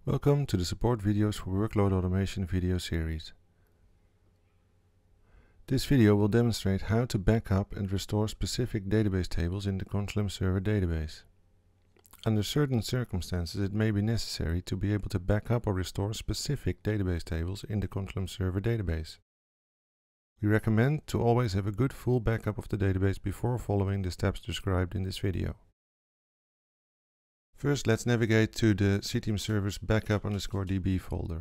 Welcome to the support videos for workload automation video series. This video will demonstrate how to back up and restore specific database tables in the Consulum Server database. Under certain circumstances, it may be necessary to be able to back up or restore specific database tables in the Consulum Server database. We recommend to always have a good full backup of the database before following the steps described in this video. First, let's navigate to the CTM Server's backup_db folder.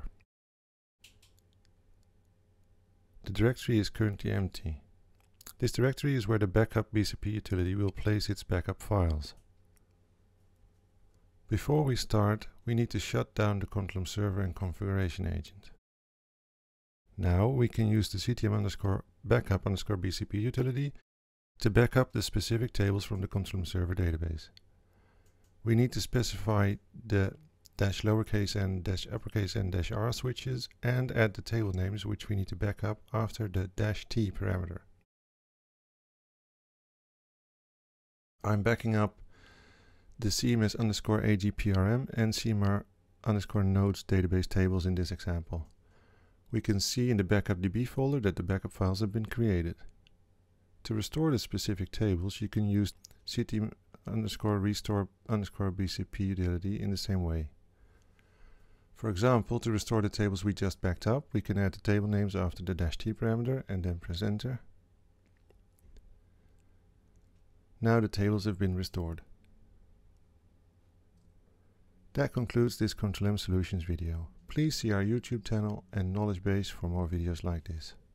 The directory is currently empty. This directory is where the backup BCP utility will place its backup files. Before we start, we need to shut down the Consulum Server and configuration agent. Now we can use the CTM_backup_BCP utility to back up the specific tables from the Consulum Server database. We need to specify the -n-r switches and add the table names which we need to back up after the -t parameter. I'm backing up the CMS_AGPRM and CMR_nodes database tables in this example. We can see in the backup DB folder that the backup files have been created. To restore the specific tables, you can use CTM_restore_BCP utility in the same way. For example, to restore the tables we just backed up, we can add the table names after the -t parameter and then press enter. Now the tables have been restored. That concludes this Consulum Solutions video. Please see our YouTube channel and knowledge base for more videos like this.